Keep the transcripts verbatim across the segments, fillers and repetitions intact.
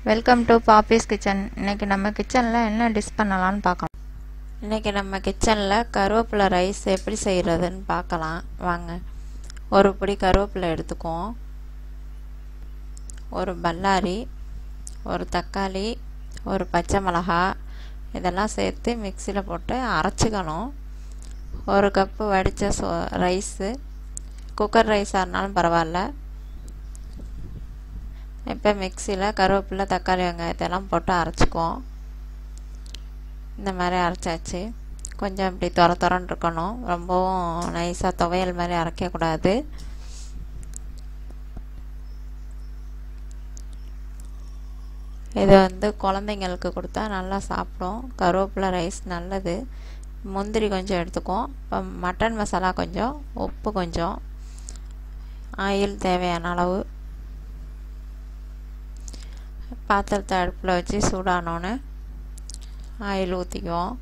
Welcome to Poppys kitchen. இன்றைக்கி நம்ம கிச்சனில் என்ன டிஷ் பண்ணலான்னு பார்க்கலாம். இன்றைக்கி நம்ம கிச்சனில் கருவேப்பிலை ரைஸ் எப்படி செய்கிறதுன்னு பார்க்கலாம் வாங்க. ஒரு பிடி கருவேப்பிலை எடுத்துக்குவோம், ஒரு பல்லாரி, ஒரு தக்காளி, ஒரு பச்சை மிளகா இதெல்லாம் சேர்த்து மிக்சியில் போட்டு அரைச்சிக்கணும். ஒரு கப்பு வடித்த சோ ரைஸு, குக்கர் ரைஸாக இருந்தாலும் பரவாயில்ல. இப்போ மிக்சியில் கருவேப்பிலை, தக்காளி, வெங்காயத்தெல்லாம் போட்டு அரைச்சிக்குவோம். இந்த மாதிரி அரைச்சாச்சு. கொஞ்சம் இப்படி தொர தொரன்னு இருக்கணும், ரொம்பவும் நைஸாக துவையல் மாதிரி அரைக்கக்கூடாது. இது வந்து குழந்தைங்களுக்கு கொடுத்தா நல்லா சாப்பிடும். கருவேப்பிலை ரைஸ் நல்லது. முந்திரி கொஞ்சம் எடுத்துக்குவோம். இப்போ மட்டன் மசாலா கொஞ்சம், உப்பு கொஞ்சம், ஆயில் தேவையான அளவு. பாத்திரத்தை அடுப்பில் வச்சு சூடானோன்னு ஆயில் ஊற்றிக்குவோம்.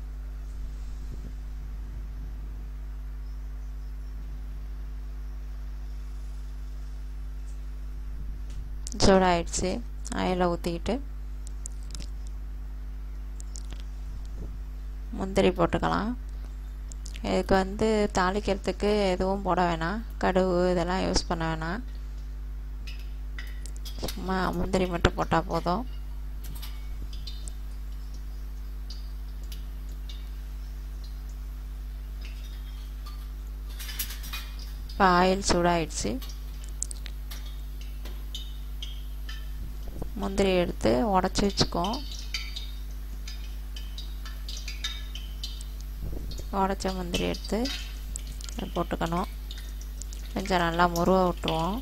சூடாயிடுச்சு. ஆயிலை ஊற்றிக்கிட்டு முந்திரி போட்டுக்கலாம். இதுக்கு வந்து தாளிக்கிறதுக்கு எதுவும் போட வேணாம், கடுகு இதெல்லாம் யூஸ் பண்ண வேணாம். சும்மா முந்திரி மட்டும் போட்டால் போதும். இப்போ ஆயில் சூடாயிடுச்சு. முந்திரி எடுத்து உடச்சி வச்சுக்குவோம். உடச்ச முந்திரி எடுத்து போட்டுக்கணும். கொஞ்சம் நல்லா முருவ விட்டுருவோம்.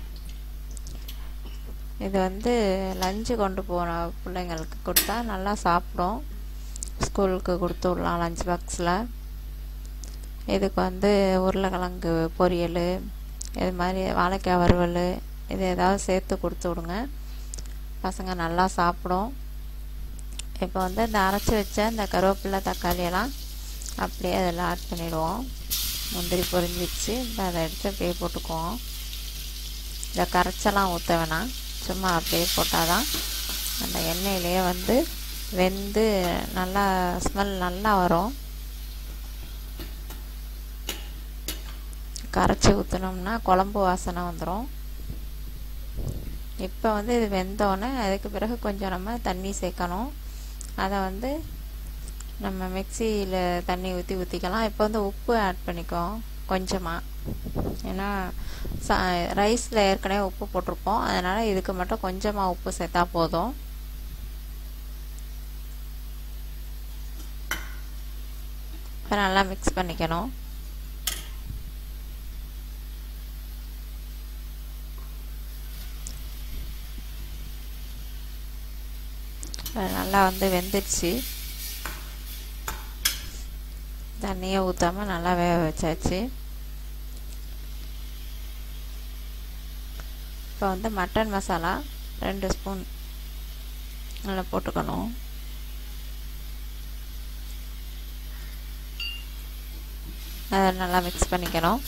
இது வந்து லஞ்சு கொண்டு போன பிள்ளைங்களுக்கு கொடுத்தா நல்லா சாப்பிடும். ஸ்கூலுக்கு கொடுத்து விடலாம் லஞ்ச் பாக்ஸில். இதுக்கு வந்து உருளைக்கிழங்கு பொரியல், இது மாதிரி வாழைக்காய் வறுவல், இது ஏதாவது சேர்த்து கொடுத்து விடுங்க, பசங்க நல்லா சாப்பிடும். இப்போ வந்து இந்த அரைச்சி வச்ச இந்த கருவேப்பிலை, தக்காளியெல்லாம் அப்படியே அதில் ஆட் பண்ணிவிடுவோம். முந்திரி பொரிஞ்சிடுச்சு. இப்போ அதை எடுத்து அப்படியே போட்டுக்குவோம். இதை கரைச்செல்லாம் ஊற்ற வேணாம், சும்மா அப்படியே போட்டால் தான் அந்த எண்ணெயிலேயே வந்து வெந்து நல்லா ஸ்மெல் நல்லா வரும். கரைச்சி ஊற்றினோம்னா குழம்பு வாசனை வந்துடும். இப்போ வந்து இது வெந்தோடனே அதுக்கு பிறகு கொஞ்சம் நம்ம தண்ணி சேர்க்கணும். அதை வந்து நம்ம மிக்சியில் தண்ணி ஊற்றி ஊற்றிக்கலாம். இப்போ வந்து உப்பு ஆட் பண்ணிக்கோம் கொஞ்சமாக, ஏன்னா சா ரைஸில் ஏற்கனவே உப்பு போட்டிருப்போம், அதனால் இதுக்கு மட்டும் கொஞ்சமாக உப்பு சேர்த்தா போதும். இப்போ நல்லா மிக்ஸ் பண்ணிக்கணும். நல்லா வந்து வெந்துடுச்சு. தண்ணியை ஊற்றாமல் நல்லா வேக வச்சாச்சு. இப்போ வந்து மட்டன் மசாலா ரெண்டு ஸ்பூன் நல்லா போட்டுக்கணும். அதை நல்லா மிக்ஸ் பண்ணிக்கணும்.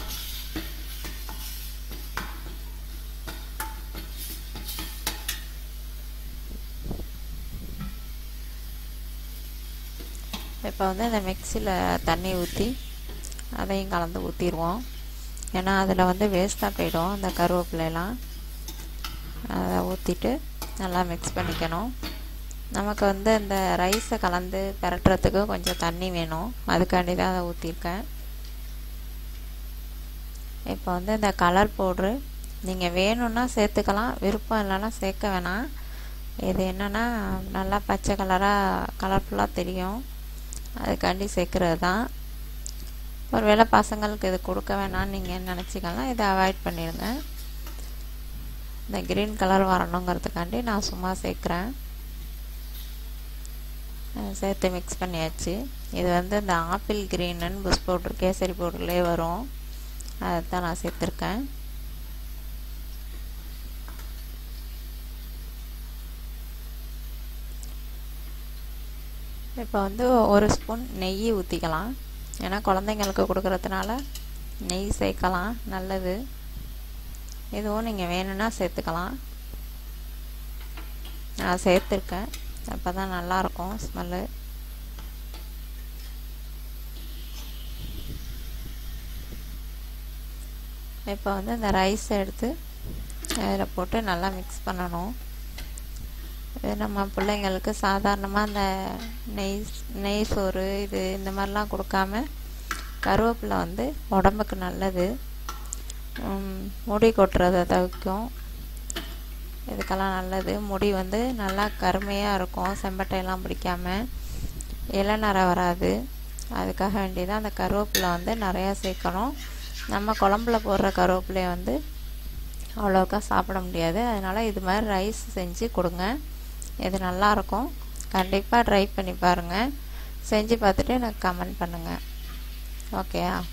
இப்போ வந்து இந்த மிக்சியில் தண்ணி ஊற்றி அதையும் கலந்து ஊற்றிடுவோம். ஏன்னா அதில் வந்து வேஸ்ட்டாக போயிடும் இந்த கருவேப்பிலையெல்லாம். அதை ஊற்றிட்டு நல்லா மிக்ஸ் பண்ணிக்கணும். நமக்கு வந்து இந்த ரைஸை கலந்து பெரட்டுறதுக்கு கொஞ்சம் தண்ணி வேணும், அதுக்காண்டி தான் அதை ஊற்றிருக்கேன். இப்போ வந்து இந்த கலர் பவுட்ரு நீங்கள் வேணும்னா சேர்த்துக்கலாம், விருப்பம் இல்லைன்னா சேர்க்க வேணாம். இது என்னென்னா நல்லா பச்சை கலராக கலர்ஃபுல்லாக தெரியும், அதுக்காண்டி சேர்க்குறது தான். ஒருவேளை பசங்களுக்கு இது கொடுக்க வேணான்னு நீங்கள் நினச்சிக்கலாம், இதை அவாய்ட் பண்ணிடுங்க. இந்த க்ரீன் கலர் வரணுங்கிறதுக்காண்டி நான் சும்மா சேர்க்குறேன். சேர்த்து மிக்ஸ் பண்ணியாச்சு. இது வந்து இந்த ஆப்பிள் க்ரீனுன்னு புஷ் பவுட்ரு, கேசரி பவுடர்லேயே வரும், அதை தான் நான் சேர்த்துருக்கேன். இப்போ வந்து ஒரு ஸ்பூன் நெய் ஊற்றிக்கலாம். ஏன்னா குழந்தைங்களுக்கு கொடுக்கறதுனால நெய் சேர்க்கலாம், நல்லது. இதுவும் நீங்கள் வேணும்னா சேர்த்துக்கலாம். நான் சேர்த்துருக்கேன். அப்போ தான் நல்லாயிருக்கும் ஸ்மெல்லு. இப்போ வந்து இந்த ரைஸ் எடுத்து அதில் போட்டு நல்லா மிக்ஸ் பண்ணணும். இது நம்ம பிள்ளைங்களுக்கு சாதாரணமாக இந்த நெய் நெய் சோறு இது இந்த மாதிரிலாம் கொடுக்காம கருவேப்பிலை வந்து உடம்புக்கு நல்லது, முடி கொட்டுறதை தவிர்க்கும், இதுக்கெல்லாம் நல்லது. முடி வந்து நல்லா கருமையாக இருக்கும், செம்பட்டையெல்லாம் பிடிக்காமல் இளநரை வராது. அதுக்காக வேண்டியதான் அந்த கருவேப்பிலை வந்து நிறையா சேர்க்கணும். நம்ம குழம்புல போடுற கருவேப்பிலையை வந்து அவ்வளோக்கா சாப்பிட முடியாது. அதனால் இது மாதிரி ரைஸ் செஞ்சு கொடுங்க. இது நல்லாயிருக்கும். கண்டிப்பாக ட்ரை பண்ணி பாருங்கள். செஞ்சு பார்த்துட்டு எனக்கு கமெண்ட் பண்ணுங்கள். ஓகேயா?